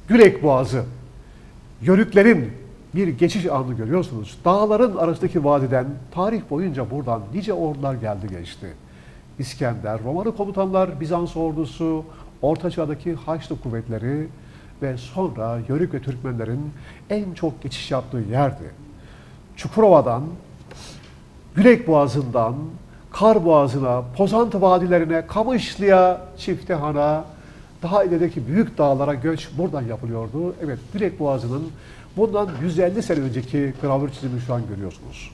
Gülek Boğazı, Yörüklerin bir geçiş anını görüyorsunuz. Dağların arasındaki vadiden tarih boyunca buradan nice ordular geldi geçti. İskender, Romalı komutanlar, Bizans ordusu, Orta Çağ'daki Haçlı kuvvetleri ve sonra Yörük ve Türkmenlerin en çok geçiş yaptığı yerdi. Çukurova'dan, Gülek Boğazı'ndan, Kar Boğazı'na, Pozantı vadilerine, Kamışlı'ya, Çiftehan'a, daha ilerideki büyük dağlara göç buradan yapılıyordu. Evet, Gülek Boğazı'nın bundan 150 sene önceki gravür çizimini şu an görüyorsunuz.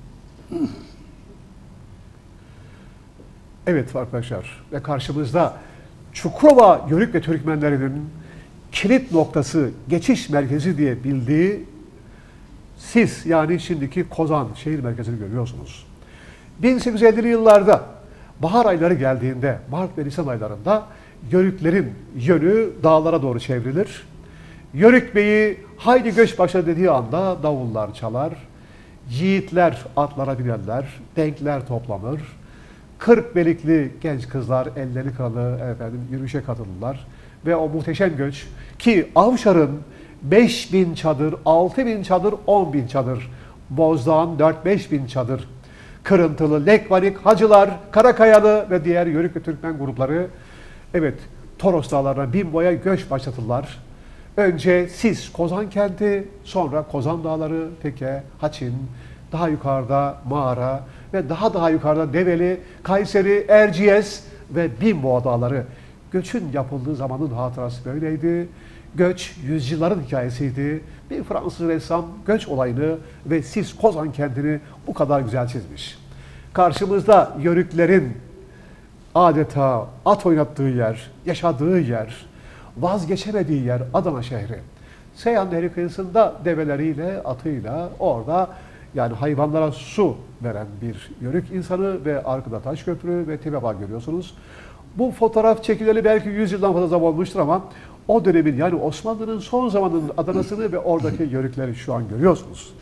Evet arkadaşlar, ve karşımızda Çukurova Yörük ve Türkmenlerinin kilit noktası, geçiş merkezi diye bildiği Sis, yani şimdiki Kozan şehir merkezini görüyorsunuz. 1850'li yıllarda bahar ayları geldiğinde, Mart ve Nisan aylarında Yörüklerin yönü dağlara doğru çevrilir. Yörük Bey'i haydi göç başla dediği anda davullar çalar, yiğitler atlara binerler, denkler toplanır, 40 belikli genç kızlar elleri kralı yürüyüşe katılırlar ve o muhteşem göç ki Avşar'ın 5.000 çadır, 6.000 çadır, 10.000 çadır, Bozdağ'ın 4-5 bin çadır, Kırıntılı, Lekvanik, Hacılar, Karakayalı ve diğer Yörük ve Türkmen grupları evet Toros Dağları'na bin boya göç başlatırlar. Önce Sis, Kozan kenti, sonra Kozan Dağları, Teke, Haçin, daha yukarıda Mağara ve daha yukarıda Develi, Kayseri, Erciyes ve Binboğa Dağları. Göçün yapıldığı zamanın hatırası böyleydi. Göç yüzyılların hikayesiydi. Bir Fransız ressam göç olayını ve Sis, Kozan kentini bu kadar güzel çizmiş. Karşımızda Yörüklerin adeta at oynattığı yer, yaşadığı yer, vazgeçemediği yer Adana şehri. Seyhan Nehri kıyısında develeriyle, atıyla orada yani hayvanlara su veren bir Yörük insanı ve arkada taş köprü ve Tebeba görüyorsunuz. Bu fotoğraf çekileli belki 100 yıldan fazla zaman olmuştur ama o dönemin yani Osmanlı'nın son zamanının Adana'sını ve oradaki Yörükleri şu an görüyorsunuz.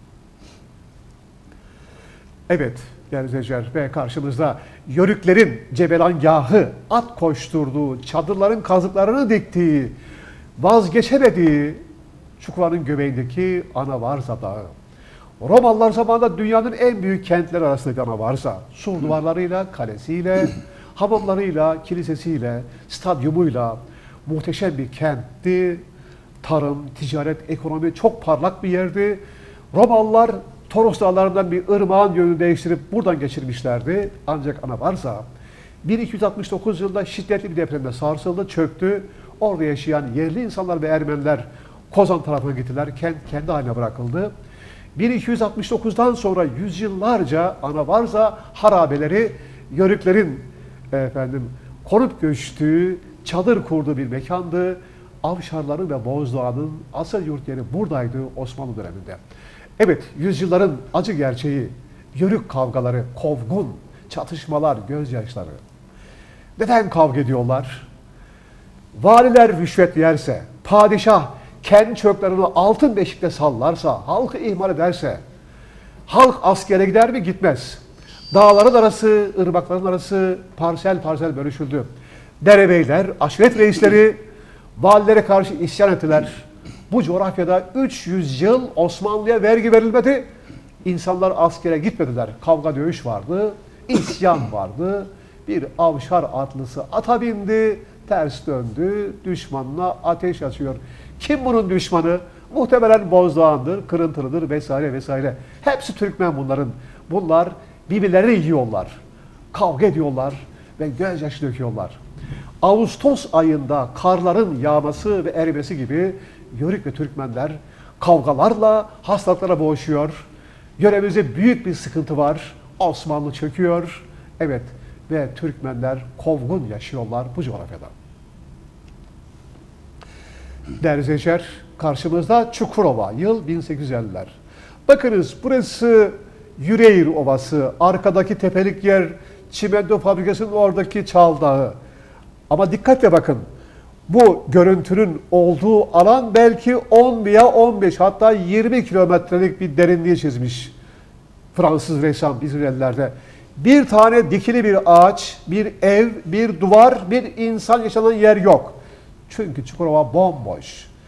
Evet değerli izleyiciler ve karşımızda Yörüklerin Cebelangahı, at koşturduğu, çadırların kazıklarını diktiği, vazgeçemediği Çukurova'nın göbeğindeki Anavarza Dağı. Romalılar zamanında dünyanın en büyük kentleri arasında bir Anavarza. Sur duvarlarıyla, kalesiyle, hamamlarıyla, kilisesiyle, stadyumuyla muhteşem bir kentti. Tarım, ticaret, ekonomi çok parlak bir yerdi. Romalılar Toros Dağları'ndan bir ırmağın yönünü değiştirip buradan geçirmişlerdi. Ancak Anavarza 1269 yılında şiddetli bir depremde sarsıldı, çöktü. Orada yaşayan yerli insanlar ve Ermeniler Kozan tarafına gittiler. Kent kendi haline bırakıldı. 1269'dan sonra yüzyıllarca Anavarza harabeleri Yörüklerin konup göçtüğü, çadır kurduğu bir mekandı. Avşarların ve Bozdağ'ın asıl yurt yeri buradaydı Osmanlı döneminde. Evet, yüzyılların acı gerçeği, Yörük kavgaları, kovgun, çatışmalar, gözyaşları. Neden kavga ediyorlar? Valiler rüşvet yerse, padişah kendi çöklerini altın beşikte sallarsa, halkı ihmal ederse, halk askere gider mi? Gitmez. Dağların arası, ırmakların arası parsel parsel bölüşüldü. Derebeyler, aşiret reisleri valilere karşı isyan ettiler. Bu coğrafyada 300 yıl Osmanlı'ya vergi verilmedi. İnsanlar askere gitmediler. Kavga dövüş vardı, isyan vardı. Bir Avşar atlısı ata bindi, ters döndü, düşmanına ateş açıyor. Kim bunun düşmanı? Muhtemelen Bozdağ'ındır, Kırıntılı'dır vesaire vesaire. Hepsi Türkmen bunların. Bunlar birbirlerini yiyorlar, kavga ediyorlar ve gözyaşı döküyorlar. Ağustos ayında karların yağması ve erimesi gibi Yörük ve Türkmenler kavgalarla, hastalıklara boğuşuyor. Yöremizde büyük bir sıkıntı var. Osmanlı çöküyor. Evet ve Türkmenler kovgun yaşıyorlar bu coğrafyada. Değerli izleyiciler, karşımızda Çukurova, yıl 1850'ler. Bakınız burası Yüreğir Ovası, arkadaki tepelik yer çimento fabrikasının oradaki Çal Dağı. Ama dikkatle bakın, bu görüntünün olduğu alan belki 10 veya 15 hatta 20 kilometrelik bir derinliği çizmiş Fransız ressam İzmirlilerde. Bir tane dikili bir ağaç, bir ev, bir duvar, bir insan yaşanan yer yok. Çünkü Çukurova bomboş.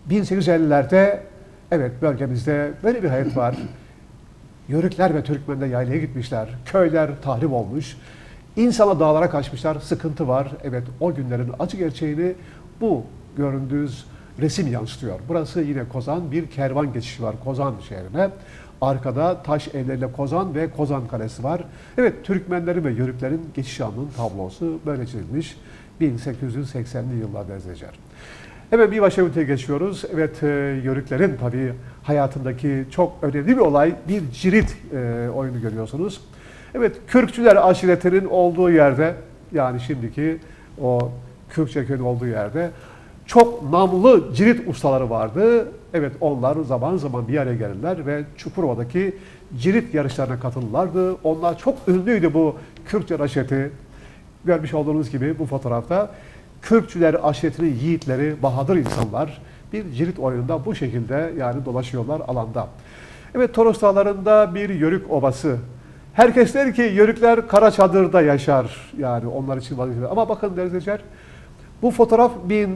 1850'lerde evet bölgemizde böyle bir hayat var. Yörükler ve Türkmenler yaylaya gitmişler. Köyler tahrip olmuş. İnsanlar dağlara kaçmışlar. Sıkıntı var. Evet o günlerin acı gerçeğini bu göründüğünüz resim yansıtıyor. Burası yine Kozan. Bir kervan geçişi var Kozan şehrine. Arkada taş evleriyle Kozan ve Kozan Kalesi var. Evet Türkmenlerin ve Yörüklerin geçiş anının tablosu böyle çizilmiş. 1880'li yıllarda Erzecer. Evet bir başka üniteye geçiyoruz. Evet Yörüklerin tabii hayatındaki çok önemli bir olay bir cirit oyunu görüyorsunuz. Evet Kürkçüler aşiretinin olduğu yerde yani şimdiki o Kürkçeköy'ün olduğu yerde çok namlı cirit ustaları vardı. Evet onlar zaman zaman bir araya gelirler ve Çukurova'daki cirit yarışlarına katılırlardı. Onlar çok ünlüydü bu Kürkçüler aşireti. Görmüş olduğunuz gibi bu fotoğrafta Kürkçüler aşiretinin yiğitleri, bahadır insanlar bir cirit oyununda bu şekilde yani dolaşıyorlar alanda. Evet Toros Dağları'nda bir Yörük obası. Herkes der ki Yörükler Karaçadır'da yaşar. Yani onlar için vazgeçilir. Ama bakın Erzecer, bu fotoğraf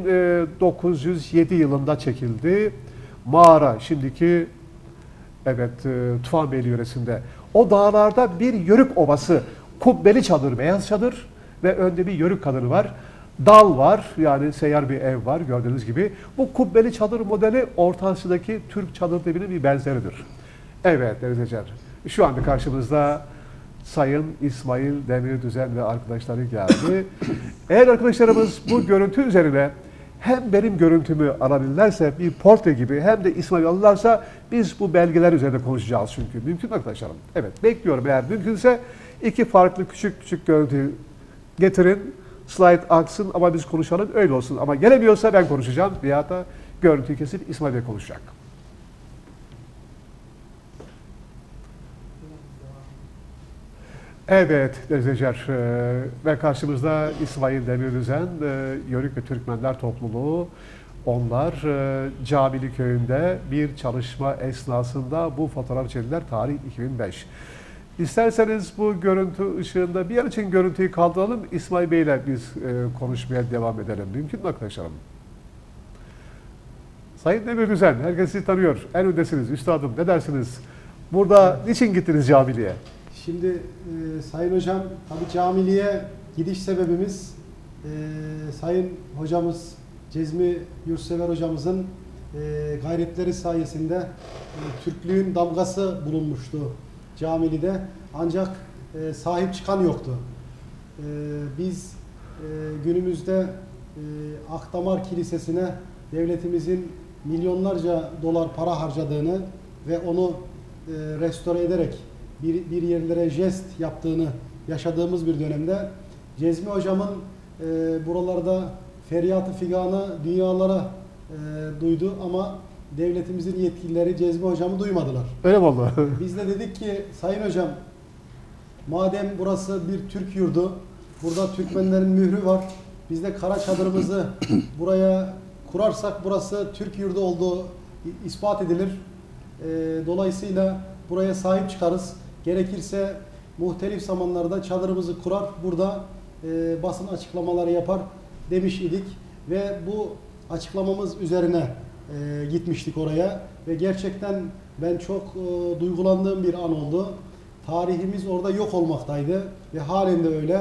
1907 yılında çekildi. Mağara, şimdiki evet Tufanbeyli yöresinde. O dağlarda bir Yörük obası. Kubbeli çadır, beyaz çadır ve önde bir Yörük kadını var. Dal var, yani seyyar bir ev var gördüğünüz gibi. Bu kubbeli çadır modeli Orta Asya'daki Türk çadır devinin bir benzeridir. Evet Erzecer, şu anda karşımızda Sayın İsmail Demirdüzen ve arkadaşları geldi. Eğer arkadaşlarımız bu görüntü üzerine hem benim görüntümü alabilirlerse bir portre gibi hem de İsmail alırlarsa biz bu belgeler üzerinde konuşacağız çünkü. Mümkün mü arkadaşlarım? Evet bekliyorum eğer mümkünse iki farklı küçük görüntü getirin. Slide aksın ama biz konuşalım öyle olsun. Ama gelemiyorsa ben konuşacağım veya da görüntüyü kesip İsmail Bey konuşacak. Evet Erzecer ve karşımızda İsmail Demirdüzen, Yörük ve Türkmenler topluluğu. Onlar Camili köyünde bir çalışma esnasında bu fotoğraf çektiler. Tarih 2005. İsterseniz bu görüntü ışığında bir yer için görüntüyü kaldıralım. İsmail Bey ile biz konuşmaya devam edelim. Mümkün mü arkadaşlarım? Sayın Demirdüzen, herkes sizi tanıyor. En öndesiniz, üstadım. Ne dersiniz? Burada niçin gittiniz Camili'ye? Şimdi Sayın Hocam, tabii Camili'ye gidiş sebebimiz Sayın Hocamız, Cezmi Yurtsever Hocamızın gayretleri sayesinde Türklüğün damgası bulunmuştu Camili'de. Ancak sahip çıkan yoktu. Biz günümüzde Akdamar Kilisesi'ne devletimizin milyonlarca dolar para harcadığını ve onu restore ederek bir yerlere jest yaptığını yaşadığımız bir dönemde Cezmi Hocam'ın buralarda feryatı figanı dünyalara duydu ama devletimizin yetkilileri Cezmi Hocam'ı duymadılar. Öyle mi oldu? Biz de dedik ki Sayın Hocam madem burası bir Türk yurdu, burada Türkmenlerin mührü var, biz de kara çadırımızı buraya kurarsak burası Türk yurdu olduğu ispat edilir. Dolayısıyla buraya sahip çıkarız. Gerekirse muhtelif zamanlarda çadırımızı kurar, burada basın açıklamaları yapar demiş idik. Ve bu açıklamamız üzerine gitmiştik oraya. Ve gerçekten ben çok duygulandığım bir an oldu. Tarihimiz orada yok olmaktaydı ve halen de öyle.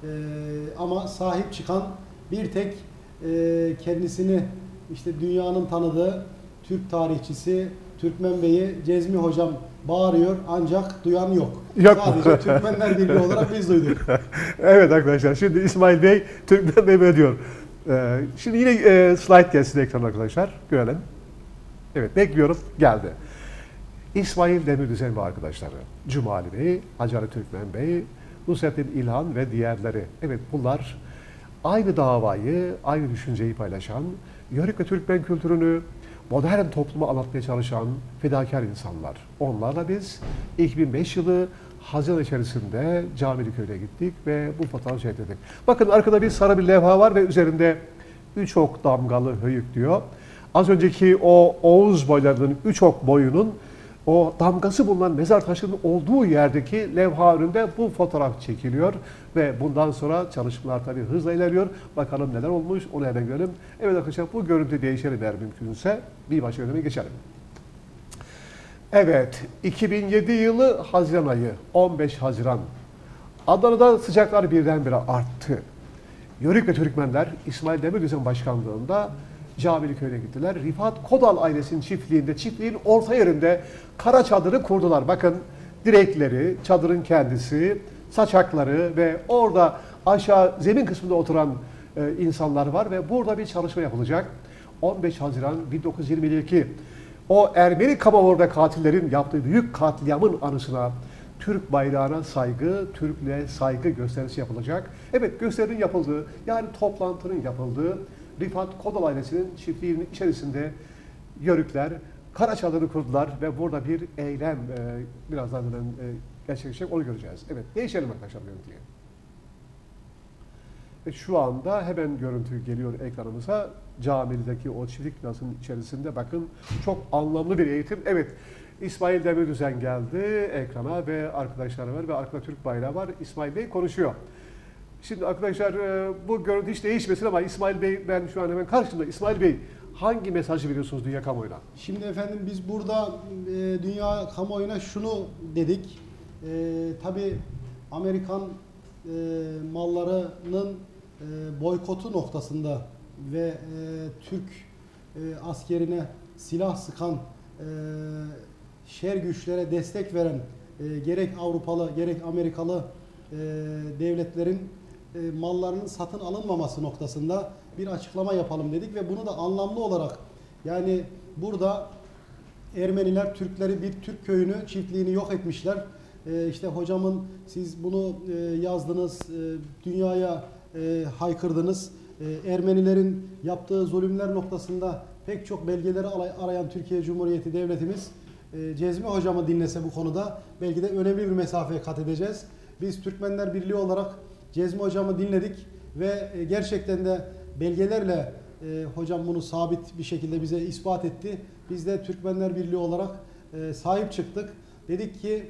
Ama sahip çıkan bir tek kendisini işte dünyanın tanıdığı Türk tarihçisi Türkmen Bey'i Cezmi Hocam bağırıyor ancak duyan yok. Yok. Sadece Türkmenler Birliği olarak biz duyduk. Evet arkadaşlar şimdi İsmail Bey Türkmen Bey böyle diyor. Şimdi yine slide gelsin ekran arkadaşlar. Görelim. Evet bekliyorum. Geldi. İsmail Demirdüzen ve arkadaşları. Cumali Bey, Hacer Türkmen Bey, Nusrettin İlhan ve diğerleri. Evet bunlar aynı davayı, aynı düşünceyi paylaşan, Yörük ve Türkmen kültürünü modern topluma anlatmaya çalışan fedakar insanlar. Onlarla biz 2005 yılı Haziran içerisinde Camili Köyü'ne gittik ve bu fotoğrafı çektirdik. Bakın arkada bir sarı bir levha var ve üzerinde 3 ok damgalı höyük diyor. Az önceki o Oğuz boylarının 3 ok boyunun o damgası bulunan mezar taşının olduğu yerdeki levha önünde bu fotoğraf çekiliyor ve bundan sonra çalışmalar tabii hızla ilerliyor. Bakalım neler olmuş, onu hemen görelim. Evet arkadaşlar, bu görüntü değişelim eğer mümkünse. Bir başka yönteme geçelim. Evet, 2007 yılı Haziran ayı, 15 Haziran. Adana'da sıcaklar birdenbire arttı. Yörük ve Türkmenler İsmail Demirözen başkanlığında Camiliköy'e gittiler. Rifat Kodal ailesinin çiftliğinde, çiftliğin orta yerinde kara çadırı kurdular. Bakın direkleri, çadırın kendisi, saçakları ve orada aşağı zemin kısmında oturan insanlar var ve burada bir çalışma yapılacak. 15 Haziran 1922 o Ermeni Kamavor ve katillerin yaptığı büyük katliamın anısına Türk bayrağına saygı, Türklüğe saygı gösterisi yapılacak. Evet, gösterinin yapıldığı, yani toplantının yapıldığı Rifat Kodal ailesinin çiftliğinin içerisinde Yörükler kara çadırı kurdular ve burada bir eylem birazdan hemen gerçekleşecek, onu göreceğiz. Evet, değişelim arkadaşlar görüntüye. Ve şu anda hemen görüntü geliyor ekranımıza. Cami'deki o çiftlik binasının içerisinde bakın çok anlamlı bir eğitim. Evet, İsmail Demirözen geldi ekrana ve arkadaşlar var ve arkada Türk bayrağı var. İsmail Bey konuşuyor. Şimdi arkadaşlar bu görüntü hiç değişmesin ama İsmail Bey, ben şu an hemen karşımda. İsmail Bey, hangi mesajı veriyorsunuz dünya kamuoyuna? Şimdi efendim biz burada dünya kamuoyuna şunu dedik. Tabii Amerikan mallarının boykotu noktasında ve Türk askerine silah sıkan şer güçlere destek veren gerek Avrupalı gerek Amerikalı devletlerin mallarının satın alınmaması noktasında bir açıklama yapalım dedik ve bunu da anlamlı olarak, yani burada Ermeniler Türkleri, bir Türk köyünü, çiftliğini yok etmişler. İşte hocamın siz bunu yazdınız, dünyaya haykırdınız. Ermenilerin yaptığı zulümler noktasında pek çok belgeleri arayan Türkiye Cumhuriyeti Devletimiz Cezmi hocamı dinlese bu konuda belki de önemli bir mesafeye kat edeceğiz. Biz Türkmenler Birliği olarak Cezmi hocamı dinledik ve gerçekten de belgelerle hocam bunu sabit bir şekilde bize ispat etti. Biz de Türkmenler Birliği olarak sahip çıktık. Dedik ki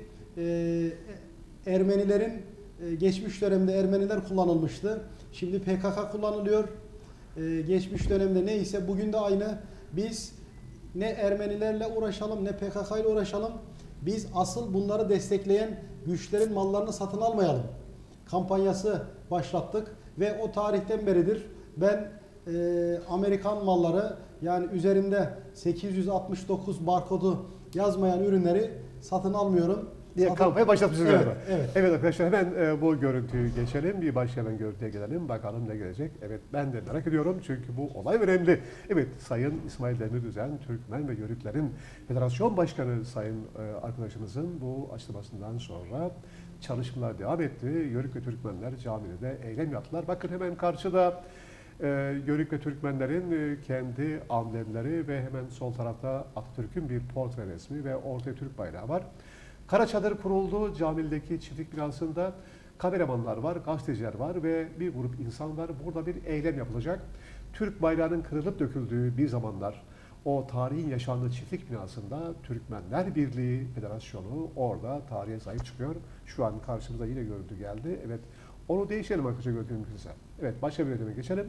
Ermenilerin geçmiş dönemde Ermeniler kullanılmıştı. Şimdi PKK kullanılıyor. Geçmiş dönemde neyse bugün de aynı. Biz ne Ermenilerle uğraşalım ne PKK ile uğraşalım. Biz asıl bunları destekleyen güçlerin mallarını satın almayalım kampanyası başlattık ve o tarihten beridir ben Amerikan malları, yani üzerinde 869 barkodu yazmayan ürünleri satın almıyorum. Diye kampanya başlatmışsınız evet, galiba. evet. Evet arkadaşlar, hemen bu görüntüyü geçelim. Bir başka hemen görüntüye gelelim. Bakalım ne gelecek. Evet, ben de merak ediyorum çünkü bu olay önemli. Evet, Sayın İsmail Demirözen, Türkmen ve Yörüklerin Federasyon Başkanı Sayın arkadaşımızın bu açıklamasından sonra çalışmalar devam etti. Yörük ve Türkmenler camide eylem yaptılar. Bakın hemen karşıda Yörük ve Türkmenlerin kendi amblemleri ve hemen sol tarafta Atatürk'ün bir portre resmi ve ortaya Türk bayrağı var. Kara çadır kuruldu camideki çiftlik binasında. Kameramanlar var, gazeteciler var ve bir grup insan var. Burada bir eylem yapılacak. Türk bayrağının kırılıp döküldüğü bir zamanlar o tarihin yaşandığı çiftlik binasında Türkmenler Birliği Federasyonu orada tarihe sahip çıkıyor. Şu an karşımıza yine görüntü geldi. Evet, onu değişelim arkadaşlar gördüğümüzde. Evet, başka bir yönteme geçelim.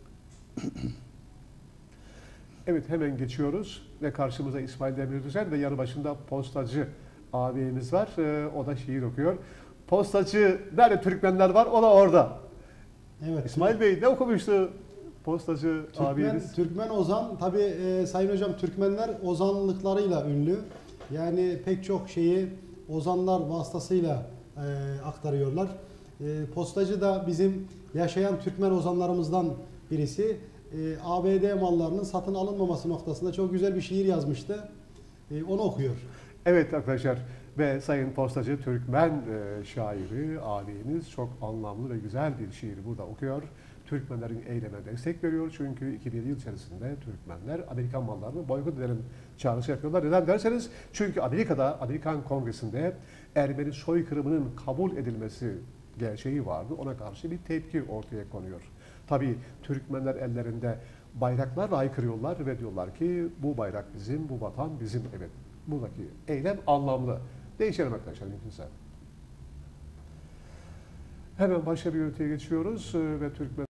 Evet, hemen geçiyoruz ve karşımıza İsmail Demirözen ve yanı başında postacı abimiz var. O da şiir okuyor. Postacı nerede Türkmenler var? O da orada. Evet. İsmail Bey ne okumuştu postacı abimiz? Türkmen ozan. Tabi Sayın Hocam, Türkmenler ozanlıklarıyla ünlü. Yani pek çok şeyi ozanlar vasıtasıyla aktarıyorlar. Postacı da bizim yaşayan Türkmen ozanlarımızdan birisi. ABD mallarının satın alınmaması noktasında çok güzel bir şiir yazmıştı. Onu okuyor. Evet arkadaşlar, ve Sayın Postacı Türkmen şairi abimiz çok anlamlı ve güzel bir şiir burada okuyor. Türkmenlerin eyleme destek veriyor çünkü 2007 yıl içerisinde Türkmenler Amerikan mallarını boykot edelim çağrısı yapıyorlar. Neden derseniz çünkü Amerika'da, Amerikan Kongresi'nde Ermeni soykırımının kabul edilmesi gerçeği vardı. Ona karşı bir tepki ortaya konuyor. Tabii Türkmenler ellerinde bayraklarla haykırıyorlar ve diyorlar ki bu bayrak bizim, bu vatan bizim. Evet, Buradaki eylem anlamlı. Değişelim arkadaşlar mümkünse. Hemen başka bir üniteye geçiyoruz ve Türkmen